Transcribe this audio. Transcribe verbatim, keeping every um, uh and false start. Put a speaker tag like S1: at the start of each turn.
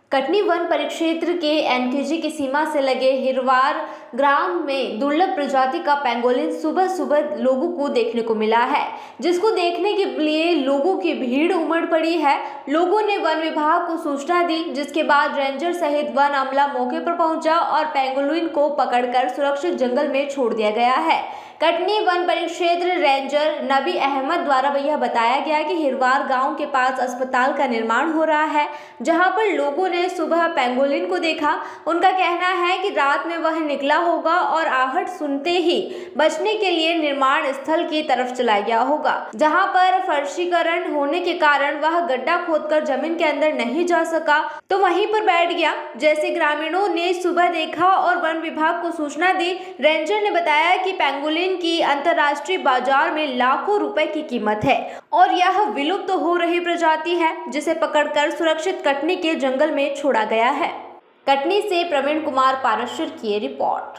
S1: Katni one परिक्षेत्र के NKG की सीमा से लगे हिरवार ग्राम में दुर्लभ प्रजाति का पेंगोलिन सुबह सुबह लोगों को देखने को मिला है, जिसको देखने के लिए लोगों की भीड़ उमड़ पड़ी है। लोगों ने वन विभाग को सूचना दी, जिसके बाद रेंजर सहित वन अमला मौके पर पहुंचा और पेंगोलिन को पकड़कर सुरक्षित जंगल में छोड़ दिया गया है। कटनी वन परिक्षेत्र रेंजर नबी अहमद द्वारा यह बताया गया कि हिरवार गांव के पास अस्पताल का निर्माण हो रहा है, जहां पर लोगों ने सुबह पेंगोलिन को देखा। उनका कहना है कि रात में वह निकला होगा और आहट सुनते ही बचने के लिए निर्माण स्थल की तरफ चला गया होगा, जहां पर फर्शीकरण होने के कारण वह गड्ढा खोदकर जमीन के अंदर नहीं जा सका, तो वहीं पर बैठ गया। जैसे ग्रामीणों ने सुबह देखा और वन विभाग को सूचना दी। रेंजर ने बताया कि पेंगोलिन की अंतर्राष्ट्रीय बाजार में लाखों रुपए की कीमत है और यह विलुप्त तो हो रही प्रजाति है, जिसे पकड़कर सुरक्षित कटनी के जंगल में छोड़ा गया है। कटनी से प्रवीण कुमार पारशर की रिपोर्ट।